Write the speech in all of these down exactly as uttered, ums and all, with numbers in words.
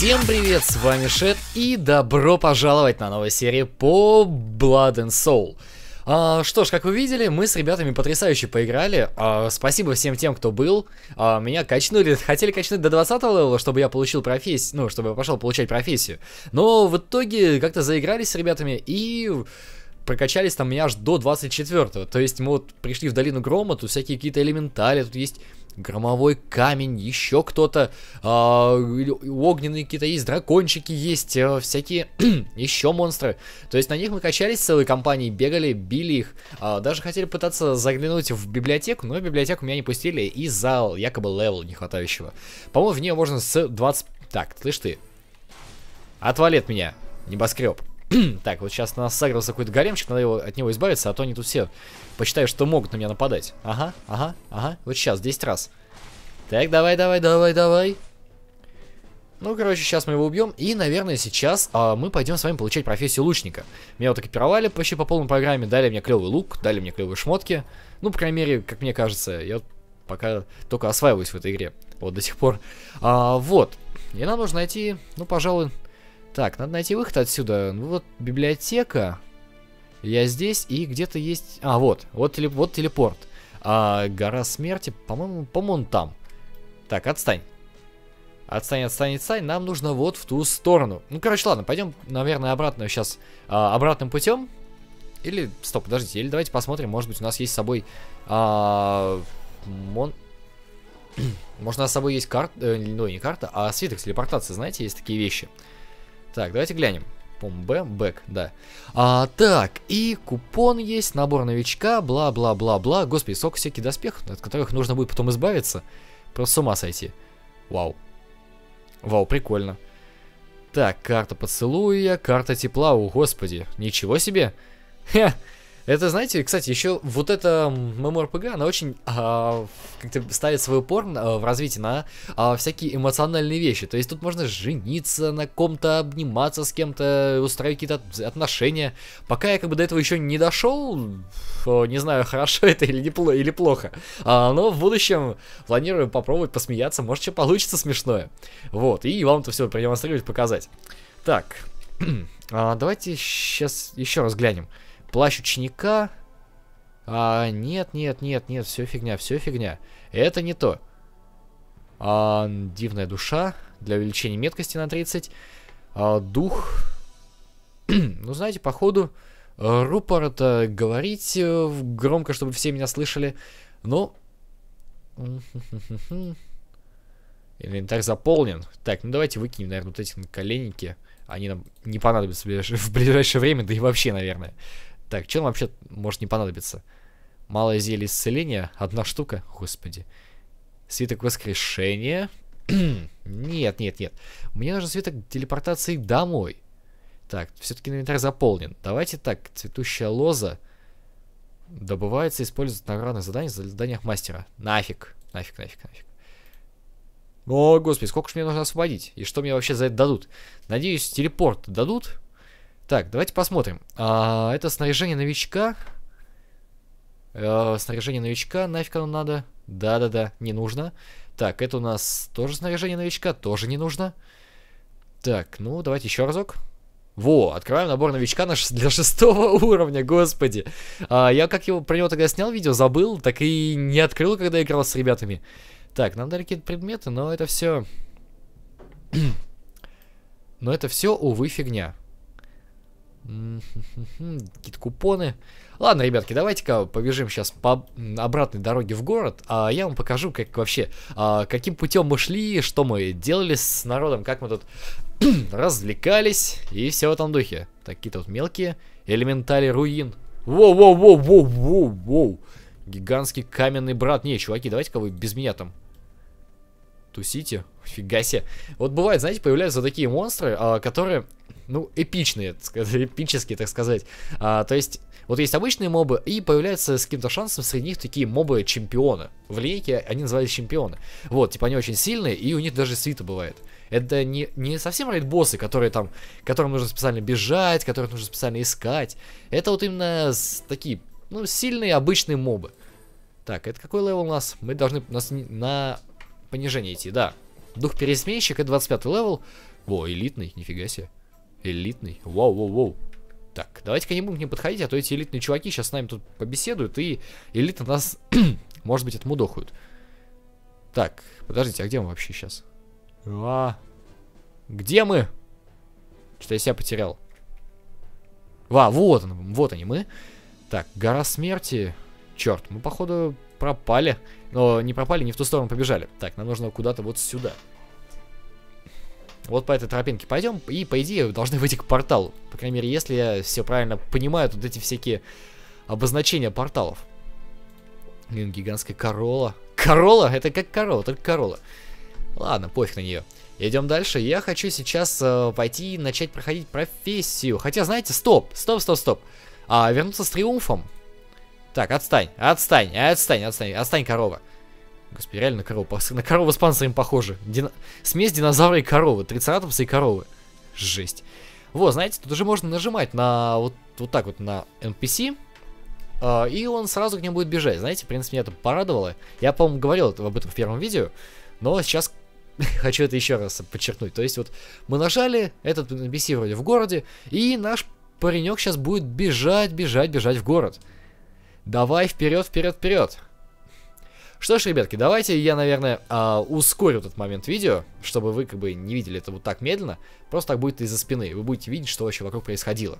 Всем привет, с вами Шет, и добро пожаловать на новую серию по Blood and Soul. А, что ж, как вы видели, мы с ребятами потрясающе поиграли. А, спасибо всем тем, кто был. А, меня качнули, хотели качнуть до двадцатого левела, чтобы я получил профессию, ну, чтобы я пошел получать профессию. Но в итоге как-то заигрались с ребятами и прокачались там меня аж до двадцать четвёртого. То есть мы вот пришли в долину Грома, тут всякие какие-то элементали, тут есть громовой камень, еще кто-то, э, огненные какие-то есть, дракончики есть, э, всякие еще монстры. То есть на них мы качались целой компанией, бегали, били их, э, даже хотели пытаться заглянуть в библиотеку, но библиотеку меня не пустили из-за якобы левела не хватающего. По-моему, в нее можно с двадцать... Так, слышь ты, отвали от меня, небоскреб. Так, вот сейчас на нас сагрился какой-то гаремчик, надо его, от него избавиться, а то они тут все посчитают, что могут на меня нападать. Ага, ага, ага, вот сейчас, десять раз. Так, давай, давай, давай, давай. Ну, короче, сейчас мы его убьем, и, наверное, сейчас а, мы пойдем с вами получать профессию лучника. Меня вот экипировали почти по полной программе, дали мне клевый лук, дали мне клевые шмотки. Ну, по крайней мере, как мне кажется, я вот пока только осваиваюсь в этой игре, вот до сих пор. А, вот, и нам нужно найти, ну, пожалуй... Так, надо найти выход отсюда. Ну вот библиотека. Я здесь, и где-то есть... А, вот, вот, телеп... вот телепорт. А, гора смерти, по-моему, по-моему, там. Так, отстань. Отстань, отстань, отстань. Нам нужно вот в ту сторону. Ну, короче, ладно, пойдем, наверное, обратно сейчас. А, обратным путем. Или, стоп, подождите, или давайте посмотрим, может быть, у нас есть с собой... А, мон... Может, у нас с собой есть карта, э, ну, не карта, а свиток телепортации, знаете, есть такие вещи. Так, давайте глянем. Пом Б, бэк, да. А, так, и купон есть, набор новичка, бла-бла-бла-бла. Господи, сколько всяких доспехов, от которых нужно будет потом избавиться. Просто с ума сойти. Вау. Вау, прикольно. Так, карта поцелуя, карта тепла, о, господи. Ничего себе. Хе. Это, знаете, кстати, еще вот эта MMORPG, она очень а, как-то ставит свой упор а, в развитии на а, всякие эмоциональные вещи. То есть тут можно жениться на ком-то, обниматься с кем-то, устраивать какие-то отношения. Пока я как бы до этого еще не дошел, не знаю, хорошо это или, не, или плохо. А, но в будущем планирую попробовать посмеяться, может, что получится смешное. Вот, и вам это все продемонстрировать, показать. Так, а, давайте сейчас еще раз глянем. Плащ ученика. А, нет, нет, нет, нет, все фигня, все фигня. Это не то. А, дивная душа для увеличения меткости на тридцать. А, дух. Ну, знаете, походу, рупор это говорить громко, чтобы все меня слышали. Но... Инвентарь заполнен. Так, ну давайте выкинем, наверное, вот эти наколенники. Они нам не понадобятся в ближайшее время, да и вообще, наверное. Так, что нам вообще может не понадобиться? Малое зелье исцеления, одна штука, господи. Свиток воскрешения. Нет, нет, нет. Мне нужен свиток телепортации домой. Так, все-таки инвентарь заполнен. Давайте так, цветущая лоза добывается, используется в наградных заданиях, за заданиях мастера. Нафиг, нафиг, нафиг, нафиг. О, господи, сколько же мне нужно освободить? И что мне вообще за это дадут? Надеюсь, телепорт дадут? Так, давайте посмотрим. А, это снаряжение новичка. А, снаряжение новичка, нафиг оно надо? Да-да-да, не нужно. Так, это у нас тоже снаряжение новичка, тоже не нужно. Так, ну, давайте еще разок. Во, открываем набор новичка на ш... для шестого уровня, господи. А, я как его про него тогда снял видео, забыл, так и не открыл, когда играл с ребятами. Так, нам дали какие-то предметы, но это все... но это все, увы, фигня. Какие-то купоны. Ладно, ребятки, давайте-ка побежим сейчас по обратной дороге в город, а я вам покажу, как вообще, а, каким путем мы шли, что мы делали с народом, как мы тут развлекались и все в этом духе. Так, какие-то вот мелкие элементали руин. Воу-воу-воу-воу-воу-воу. Гигантский каменный брат. Не, чуваки, давайте-ка вы без меня там тусите. Фига себе. Вот бывает, знаете, появляются такие монстры, а, которые, ну, эпичные, эпические, так сказать. А, то есть, вот есть обычные мобы, и появляются с каким-то шансом среди них такие мобы-чемпионы. В линейке они назывались чемпионы. Вот, типа, они очень сильные, и у них даже свита бывает. Это не, не совсем рейд-боссы, которые там, которым нужно специально бежать, которых нужно специально искать. Это вот именно такие, ну, сильные обычные мобы. Так, это какой левел у нас? Мы должны у нас на понижение идти, да. Дух пересменщик, это двадцать пятый левел. Во, элитный, нифига себе. Элитный, вау-вау-вау. Так, давайте-ка не будем к ним подходить, а то эти элитные чуваки сейчас с нами тут побеседуют, и элиты нас, может быть, отмудохают. Так, подождите, а где мы вообще сейчас? А, где мы? Что-то я себя потерял. Ва, вот он, вот они мы. Так, гора смерти. Черт, мы, походу, пропали. Но не пропали, не в ту сторону побежали. Так, нам нужно куда-то вот сюда. Вот по этой тропинке пойдем, и, по идее, должны выйти к порталу. По крайней мере, если я все правильно понимаю, тут эти всякие обозначения порталов. Гигантская корола. Корола? Это как корова, только корола. Ладно, пофиг на нее. Идем дальше. Я хочу сейчас э, пойти и начать проходить профессию. Хотя, знаете, стоп, стоп, стоп, стоп. А, вернуться с триумфом. Так, отстань, отстань, отстань, отстань, отстань, корова. Господи, реально корова. На корову с панцирем похоже. Дина... Смесь динозавра и коровы. Трицератопса и коровы. Жесть. Вот, знаете, тут уже можно нажимать на вот, вот так вот на эн пи си. Э, и он сразу к нему будет бежать. Знаете, в принципе, меня это порадовало. Я, по-моему, говорил об этом в первом видео. Но сейчас хочу это еще раз подчеркнуть. То есть вот мы нажали, этот эн пи си вроде в городе. И наш паренек сейчас будет бежать, бежать, бежать в город. Давай вперед, вперед, вперед. Что ж, ребятки, давайте я, наверное, э, ускорю этот момент видео, чтобы вы как бы не видели это вот так медленно. Просто так будет из-за спины. Вы будете видеть, что вообще вокруг происходило.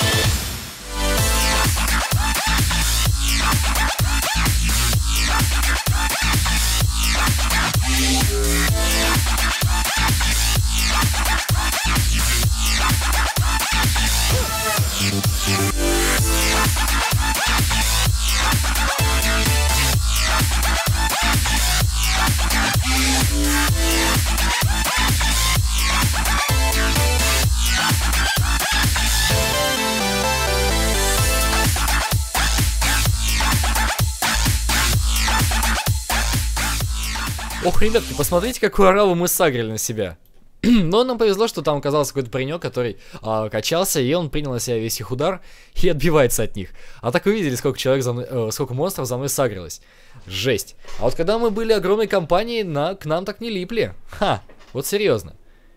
Ох, ребятки, посмотрите, какую ораву мы сагрили на себя. Но нам повезло, что там оказался какой-то паренек, который а, качался, и он принял на себя весь их удар и отбивается от них. А так вы видели, сколько человек за мной, э, сколько монстров за мной сагрилось. Жесть. А вот когда мы были огромной компанией, на, к нам так не липли. Ха, вот серьезно.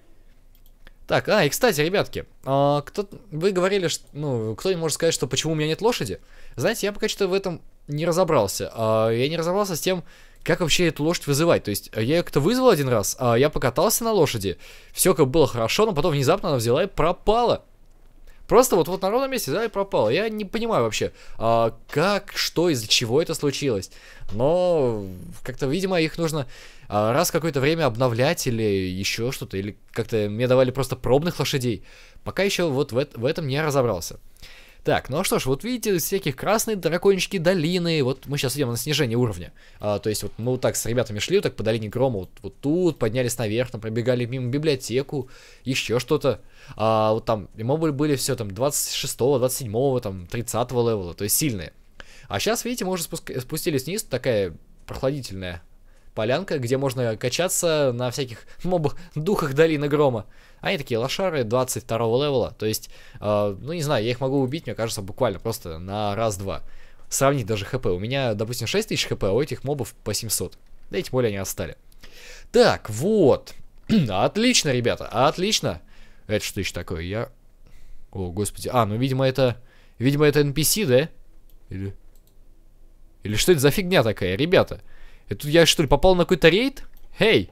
Так, а, и кстати, ребятки, а, кто, вы говорили, что, ну, кто-нибудь может сказать, что почему у меня нет лошади? Знаете, я пока что в этом не разобрался. А, я не разобрался с тем, как вообще эту лошадь вызывать. То есть я ее как-то вызвал один раз, а я покатался на лошади, все как было хорошо, но потом внезапно она взяла и пропала. Просто вот, вот на ровном месте взяла и пропала. Я не понимаю вообще, а, как, что, из-за чего это случилось. Но как-то, видимо, их нужно а, раз в какое-то время обновлять или еще что-то. Или как-то мне давали просто пробных лошадей. Пока еще вот в, в этом не разобрался. Так, ну а что ж, вот видите, всяких красные дракончики, долины, вот мы сейчас идем на снижение уровня. А, то есть вот мы вот так с ребятами шли, вот так по долине Грома, вот, вот тут, поднялись наверх, там пробегали мимо библиотеку, еще что-то. А, вот там, мобы были все там двадцать шестого, двадцать седьмого, там тридцатого левела, то есть сильные. А сейчас, видите, мы уже спуск... спустились вниз, такая прохладительная полянка, где можно качаться на всяких мобах, духах долины Грома. Они такие лошары двадцать второго левела, то есть, э, ну не знаю, я их могу убить, мне кажется, буквально просто на раз-два. Сравнить даже хп. У меня, допустим, шесть тысяч хп, а у этих мобов по семьсот. Да и тем более они отстали. Так, вот. Отлично, ребята, отлично. Это что еще такое? Я... О, господи. А, ну, видимо, это... Видимо, это эн пи си, да? Или... Или что это за фигня такая, ребята? Это я, что ли, попал на какой-то рейд? Эй!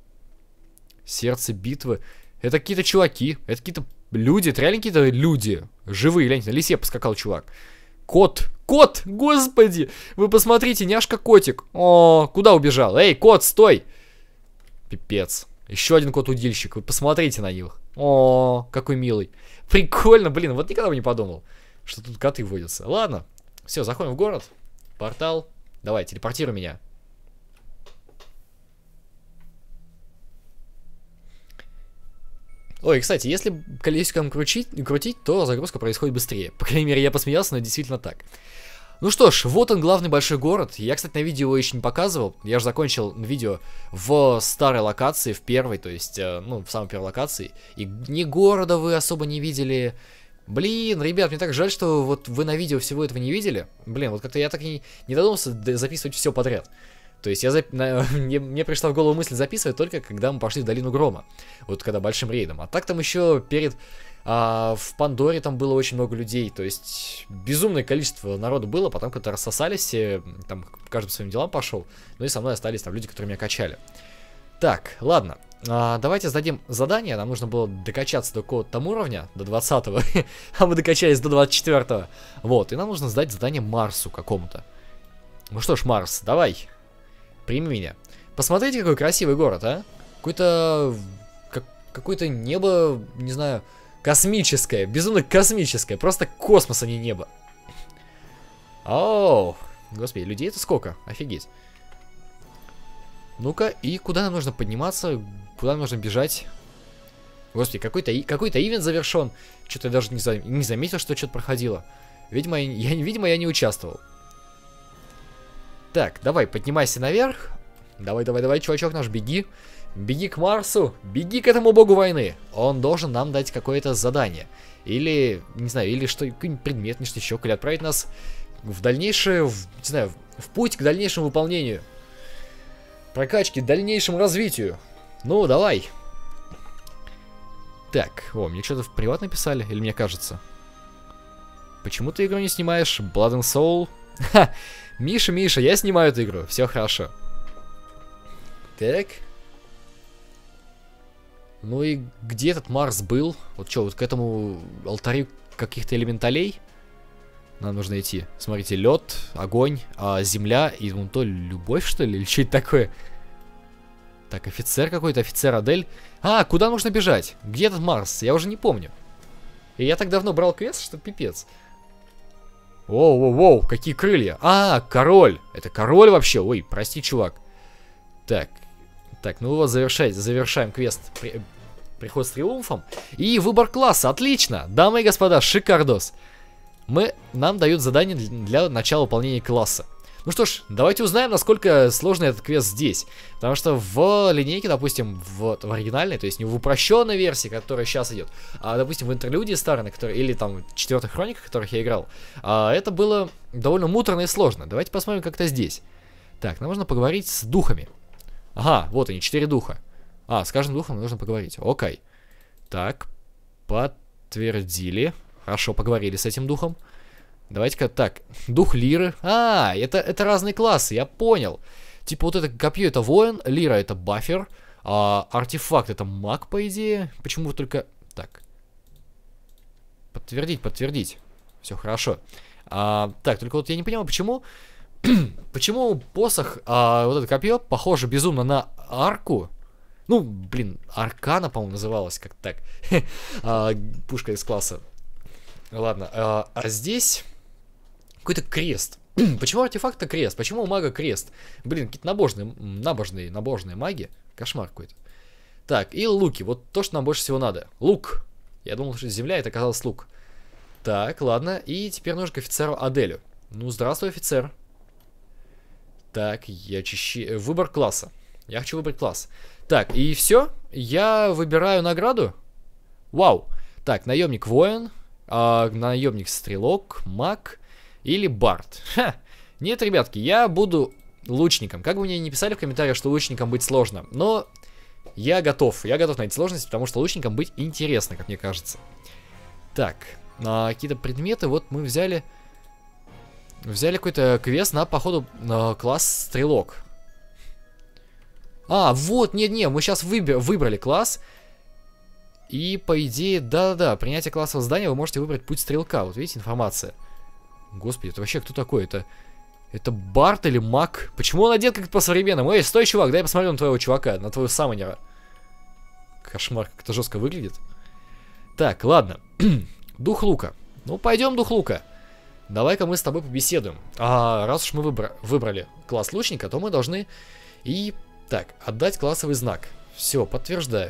Сердце битвы. Это какие-то чуваки. Это какие-то люди. Это реально какие-то люди. Живые, гляньте, на лисе поскакал чувак. Кот! Кот! Господи! Вы посмотрите, няшка-котик. О, куда убежал? Эй, кот, стой! Пипец. Еще один кот-удильщик. Вы посмотрите на них. О, какой милый. Прикольно, блин. Вот никогда бы не подумал, что тут коты водятся. Ладно. Все, заходим в город. Портал. Давай, телепортируй меня. Ой, кстати, если колесиком крутить, крутить, то загрузка происходит быстрее. По крайней мере, я посмеялся, но действительно так. Ну что ж, вот он, главный большой город. Я, кстати, на видео его еще не показывал. Я же закончил видео в старой локации, в первой, то есть, ну, в самой первой локации. И ни города вы особо не видели. Блин, ребят, мне так жаль, что вот вы на видео всего этого не видели. Блин, вот как-то я так и не, не додумался записывать все подряд. То То есть я зап... мне, мне пришла в голову мысль записывать только когда мы пошли в Долину Грома. Вот когда большим рейдом. А так там еще перед... А, в Пандоре там было очень много людей. То есть безумное количество народу было. Потом когда рассосались все, там каждый по своим делам пошел. Ну и со мной остались там люди, которые меня качали. Так, ладно. А, давайте сдадим задание. Нам нужно было докачаться до какого-то там уровня, до двадцатого. А мы докачались до двадцать четвёртого. Вот, и нам нужно сдать задание Марсу какому-то. Ну что ж, Марс, давай. Прими меня. Посмотрите, какой красивый город, а? Какой-то... Как, какое-то небо, не знаю, космическое. Безумно космическое. Просто космос, а не небо. Оу. Господи, людей это сколько? Офигеть. Ну-ка, и куда нам нужно подниматься? Куда нам нужно бежать? Господи, какой-то какой-то ивент завершен. Что-то я даже не, за, не заметил, что что-то проходило. Видимо я, видимо, я не участвовал. Так, давай, поднимайся наверх. Давай, давай, давай, чувачок наш, беги. Беги к Марсу, беги к этому богу войны. Он должен нам дать какое-то задание. Или, не знаю, или что, какой-нибудь предмет, нечто еще, или отправить нас в дальнейшее, в, не знаю, в, в путь к дальнейшему выполнению. Прокачке, дальнейшему развитию. Ну, давай. Так, о, мне что-то в приват написали, или мне кажется? Почему ты игру не снимаешь? Blood and Soul? Ха! Миша, Миша, я снимаю эту игру, все хорошо. Так. Ну и где этот Марс был? Вот что, вот к этому алтарю каких-то элементалей нам нужно идти. Смотрите, лед, огонь, а, земля и вон то любовь, что ли? Или что это такое? Так, офицер какой-то, офицер Адель. А, куда нужно бежать? Где этот Марс? Я уже не помню. И я так давно брал квест, что пипец. Воу-воу-воу, какие крылья. А, король. Это король вообще. Ой, прости, чувак. Так. Так, ну вот завершать, завершаем квест. При, приход с триумфом. И выбор класса. Отлично. Дамы и господа, шикардос. Мы, нам дают задание для, для начала выполнения класса. Ну что ж, давайте узнаем, насколько сложный этот квест здесь. Потому что в линейке, допустим, в, в оригинальной, то есть не в упрощенной версии, которая сейчас идет, а, допустим, в интерлюдии старой, на которой, или там в четвертых хрониках, в которых я играл, а, это было довольно муторно и сложно. Давайте посмотрим, как это здесь. Так, нам нужно поговорить с духами. Ага, вот они, четыре духа. А, с каждым духом нужно поговорить. Окей. Так, подтвердили. Хорошо, поговорили с этим духом. Давайте-ка так, дух лиры. А, это, это разные классы, я понял. Типа вот это копье это воин, лира это бафер, а артефакт это маг, по идее. Почему только... Так. Подтвердить, подтвердить. Все хорошо. А, так, только вот я не понимаю, почему... почему посох, а, вот это копье, похоже безумно на арку. Ну, блин, аркана, по-моему, называлась как так. а, пушка из класса. Ладно, а, а здесь... какой-то крест. Почему артефакт это крест? Почему у мага крест? Блин, какие-то набожные, набожные, набожные маги. Кошмар какой-то. Так, и луки. Вот то, что нам больше всего надо. Лук. Я думал, что земля, это оказалось лук. Так, ладно. И теперь нужно к офицеру Аделю. Ну, здравствуй, офицер. Так, я чищи... Выбор класса. Я хочу выбрать класс. Так, и все. Я выбираю награду. Вау. Так, наемник-воин. А, наемник-стрелок. Маг. Или бард. Ха. Нет, ребятки, я буду лучником. Как бы мне ни писали в комментариях, что лучником быть сложно. Но я готов. Я готов на эти сложности, потому что лучником быть интересно, как мне кажется. Так. А, какие-то предметы. Вот мы взяли... Взяли какой-то квест на, походу, на класс стрелок. А, вот, нет-нет, мы сейчас выбер, выбрали класс. И, по идее, да-да-да, принятие классового задания вы можете выбрать путь стрелка. Вот видите, информация. Господи, это вообще кто такой? Это, это бард или маг? Почему он одет как-то по-современному? Эй, стой, чувак, дай я посмотрю на твоего чувака, на твоего саммонера. Кошмар, как это жестко выглядит. Так, ладно. Дух лука. Ну, пойдем, дух лука. Давай-ка мы с тобой побеседуем. А раз уж мы выбра выбрали класс лучника, то мы должны и... Так, отдать классовый знак. Все, подтверждаю.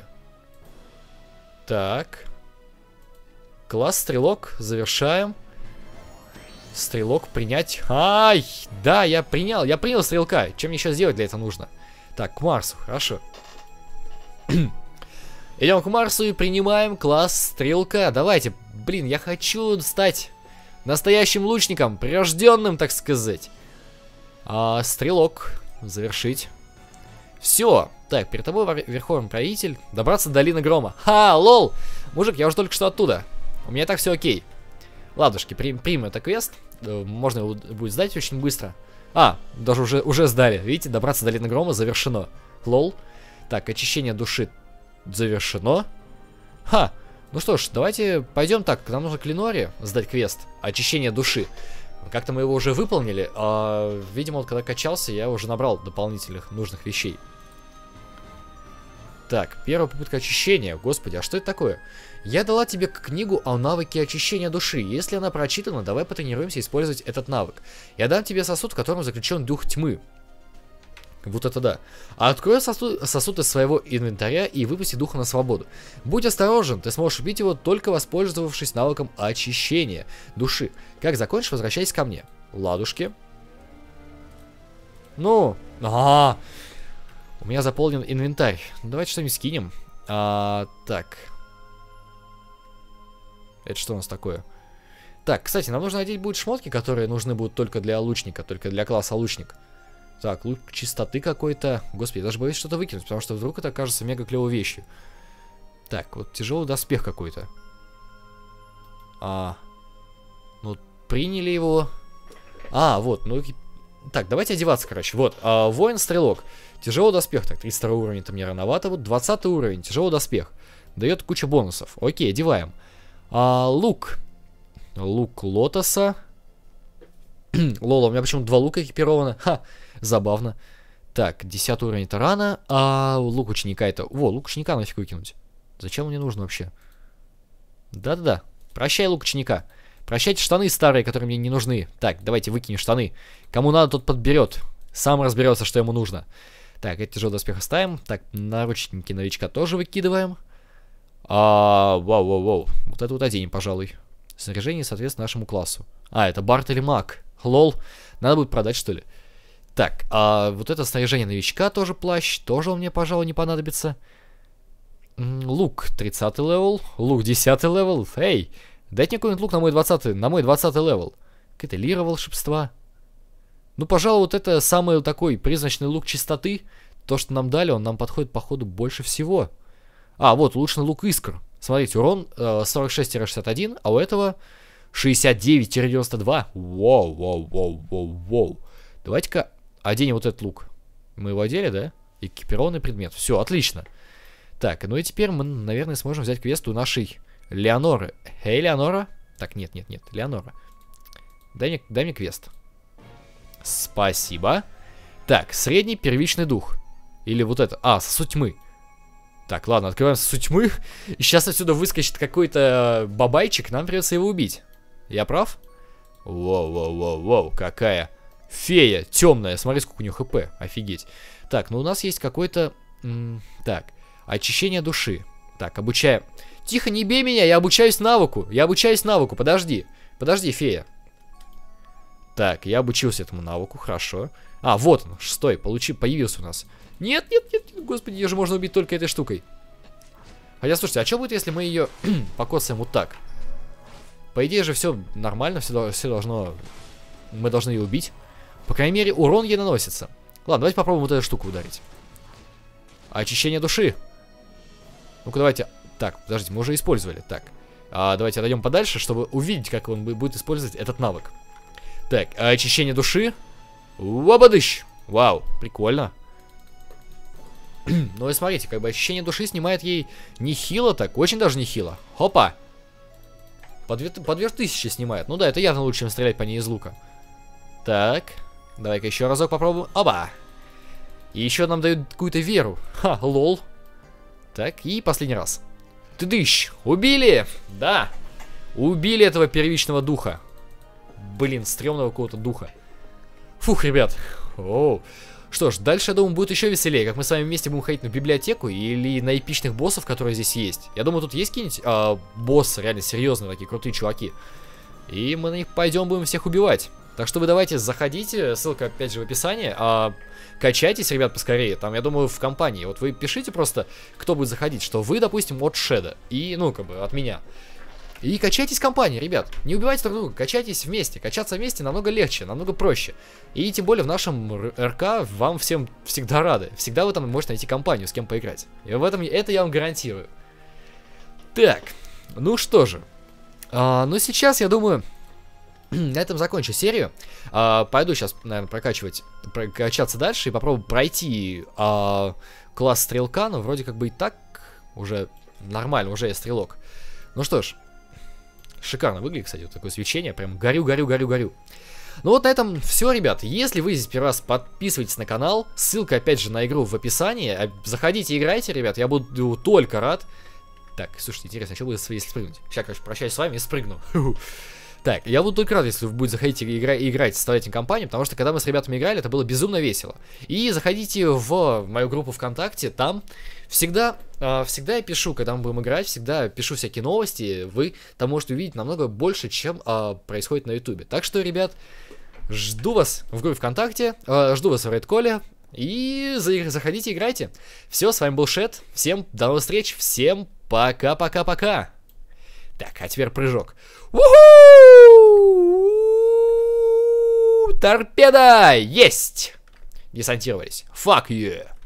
Так. Класс стрелок, завершаем. Стрелок принять. Ай, да, я принял, я принял стрелка. Чем мне сейчас сделать для этого нужно? Так, к Марсу, хорошо. Идем к Марсу и принимаем класс стрелка. Давайте, блин, я хочу стать настоящим лучником, прирожденным, так сказать. А, стрелок. Завершить. Все. Так, перед тобой верховный правитель. Добраться до долины грома. Ха, лол. Мужик, я уже только что оттуда. У меня так все окей. Ладушки, прим, примем это квест. Можно его будет сдать очень быстро. А, даже уже, уже сдали. Видите, добраться до долины грома завершено. Лол. Так, очищение души завершено. Ха. Ну что ж, давайте пойдем так. Нам нужно к Леноре сдать квест. Очищение души. Как-то мы его уже выполнили. А, видимо, вот когда качался, я уже набрал дополнительных нужных вещей. Так, первая попытка очищения. Господи, а что это такое? Я дала тебе книгу о навыке очищения души. Если она прочитана, давай потренируемся использовать этот навык. Я дам тебе сосуд, в котором заключен дух тьмы. Вот это да. А открой сосуд, сосуд из своего инвентаря и выпусти духа на свободу. Будь осторожен, ты сможешь убить его, только воспользовавшись навыком очищения души. Как закончишь, возвращайся ко мне. Ладушки. Ну, а, -а, -а. У меня заполнен инвентарь. Ну, давайте что-нибудь скинем. А, так. Это что у нас такое? Так, кстати, нам нужно надеть будут шмотки, которые нужны будут только для лучника, только для класса лучник. Так, лук чистоты какой-то. Господи, я даже боюсь что-то выкинуть, потому что вдруг это окажется мега клевой вещью. Так, вот тяжелый доспех какой-то. А, ну, приняли его. А, вот, ну, так, давайте одеваться, короче. Вот, а, воин-стрелок. Тяжелый доспех, так, тридцать второй уровень, это мне рановато. Вот, двадцатый уровень, тяжелый доспех. Дает кучу бонусов. Окей, одеваем. А, лук. Лук лотоса. Лола, у меня почему-то два лука экипировано. Ха, забавно. Так, десятый уровень это рано. А лук ученика это... Во, лук ученика нафиг выкинуть. Зачем он мне нужен вообще? Да-да-да. Прощай, лук ученика. Прощайте штаны старые, которые мне не нужны. Так, давайте выкинем штаны. Кому надо, тот подберет. Сам разберется, что ему нужно. Так, эти тяжелый доспех оставим. Так, наручники новичка тоже выкидываем. А, вау-вау-вау. Вот это вот оденем, пожалуй. Снаряжение соответственно нашему классу. А, это Барт или маг. Лол. Надо будет продать, что ли. Так, а вот это снаряжение новичка, тоже плащ. Тоже он мне, пожалуй, не понадобится. Лук тридцатый левел. Лук десятый левел. Эй, дайте мне какой-нибудь лук на мой двадцатый, на мой двадцатый левел. Какая-то лира волшебства. Ну, пожалуй, вот это самый такой призрачный лук чистоты. То, что нам дали, он нам подходит, походу, больше всего. А, вот, улучшенный лук искр. Смотрите, урон э, сорок шесть шестьдесят один, а у этого шестьдесят девять девяносто два. Воу, воу, воу, воу, воу. Давайте-ка оденем вот этот лук. Мы его одели, да? Экипированный предмет. Все, отлично. Так, ну и теперь мы, наверное, сможем взять квест у нашей Леоноры. Эй, Леонора. Так, нет, нет, нет, Леонора. Дай мне, дай мне квест. Спасибо. Так, средний первичный дух. Или вот это. А, сосуд тьмы. Так, ладно, открываем сосуд тьмы. И сейчас отсюда выскочит какой-то бабайчик. Нам придется его убить. Я прав? Воу-воу-воу-воу, какая фея темная. Смотри, сколько у нее хп. Офигеть. Так, ну у нас есть какой-то... Так, очищение души. Так, обучаем... Тихо, не бей меня, я обучаюсь навыку. Я обучаюсь навыку, подожди. Подожди, фея. Так, я обучился этому навыку, хорошо. А, вот он, шестой, получи, появился у нас. Нет, нет, нет, нет, господи, ее же можно убить только этой штукой. Хотя, слушайте, а что будет, если мы ее покоцаем вот так? По идее же все нормально, все, все должно... Мы должны ее убить. По крайней мере, урон ей наносится. Ладно, давайте попробуем вот эту штуку ударить. Очищение души. Ну-ка, давайте... Так, подождите, мы уже использовали. Так, а, давайте отойдем подальше, чтобы увидеть, как он будет использовать этот навык. Так, очищение души. Уабадыщ. Вау, прикольно. Ну и смотрите, как бы очищение души снимает ей нехило так, очень даже нехило. Хопа. По две, по две тысячи снимает. Ну да, это явно лучше, чем стрелять по ней из лука. Так, давай-ка еще разок попробуем. Оба. И еще нам дают какую-то веру. Ха, лол. Так, и последний раз. Ты дыщ. Убили. Да. Убили этого первичного духа. Блин, стрёмного какого-то духа. Фух, ребят. Оу. Что ж, дальше, я думаю, будет еще веселее. Как мы с вами вместе будем ходить на библиотеку или на эпичных боссов, которые здесь есть. Я думаю, тут есть какие-нибудь а, боссы, реально серьезные, такие крутые чуваки. И мы на них пойдем, будем всех убивать. Так что вы давайте заходите, ссылка опять же в описании. А, качайтесь, ребят, поскорее. Там, я думаю, в компании. Вот вы пишите просто, кто будет заходить, что вы, допустим, от Шеда. И, ну, как бы, от меня. И качайтесь в компании, ребят. Не убивайте друг друга, качайтесь вместе. Качаться вместе намного легче, намного проще. И тем более в нашем РК вам всем всегда рады. Всегда вы там можете найти компанию, с кем поиграть. И в этом это я вам гарантирую. Так, ну что же. А, ну сейчас, я думаю, на этом закончу серию. А, пойду сейчас, наверное, прокачивать, прокачаться дальше и попробую пройти а, класс стрелка. Но вроде как бы и так уже нормально, уже я стрелок. Ну что ж. Шикарно выглядит, кстати, вот такое свечение. Прям горю, горю, горю, горю. Ну вот на этом все, ребят. Если вы здесь первый раз, подписывайтесь на канал. Ссылка, опять же, на игру в описании. Заходите, играйте, ребят. Я буду только рад. Так, слушайте, интересно, что будет, если спрыгнуть? Сейчас, короче, прощаюсь с вами и спрыгну. Так, я буду только рад, если вы будете заходить и игра играть, составлять компанию, потому что когда мы с ребятами играли, это было безумно весело. И заходите в мою группу ВКонтакте, там всегда, э, всегда я пишу, когда мы будем играть, всегда пишу всякие новости, вы там можете увидеть намного больше, чем э, происходит на ютубе. Так что, ребят, жду вас в группе ВКонтакте, э, жду вас в Редколе, и за заходите, играйте. Все, с вами был Шет, всем до новых встреч, всем пока-пока-пока. Так, а теперь прыжок. У-ху! Торпеда! Есть! Десантировались. Fuck you!